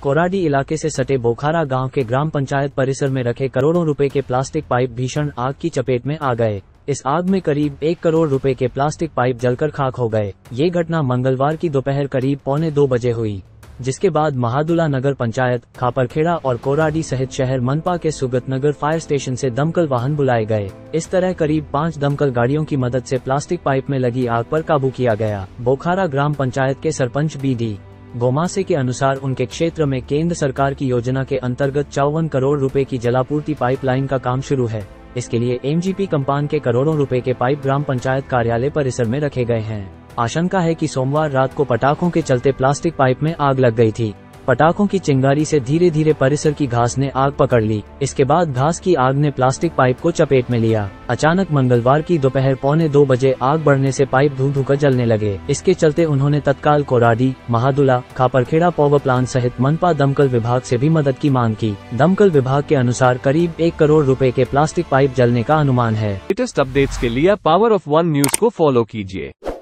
कोराडी इलाके से सटे बोखारा गांव के ग्राम पंचायत परिसर में रखे करोड़ों रुपए के प्लास्टिक पाइप भीषण आग की चपेट में आ गए। इस आग में करीब 1 करोड़ रुपए के प्लास्टिक पाइप जलकर खाक हो गए। ये घटना मंगलवार की दोपहर करीब 1:45 बजे हुई, जिसके बाद महादुला नगर पंचायत, खापरखेड़ा और कोराडी सहित शहर मनपा के सुगतनगर फायर स्टेशन से दमकल वाहन बुलाए गए। इस तरह करीब 5 दमकल गाड़ियों की मदद से प्लास्टिक पाइप में लगी आग पर काबू किया गया। बोखारा ग्राम पंचायत के सरपंच BD गोमासे के अनुसार उनके क्षेत्र में केंद्र सरकार की योजना के अंतर्गत 54 करोड़ रुपए की जलापूर्ति पाइपलाइन का काम शुरू है। इसके लिए MGP कंपान के करोड़ों रुपए के पाइप ग्राम पंचायत कार्यालय परिसर में रखे गए हैं। आशंका है कि सोमवार रात को पटाखों के चलते प्लास्टिक पाइप में आग लग गई थी। पटाखों की चिंगारी से धीरे धीरे परिसर की घास ने आग पकड़ ली। इसके बाद घास की आग ने प्लास्टिक पाइप को चपेट में लिया। अचानक मंगलवार की दोपहर 1:45 बजे आग बढ़ने से पाइप धू कर जलने लगे। इसके चलते उन्होंने तत्काल कोराडी, महादुला, खापरखेड़ा पावर प्लांट सहित मनपा दमकल विभाग से भी मदद की मांग की। दमकल विभाग के अनुसार करीब 1 करोड़ रुपए के प्लास्टिक पाइप जलने का अनुमान है। लेटेस्ट अपडेट्स के लिए पावर ऑफ 1 न्यूज को फॉलो कीजिए।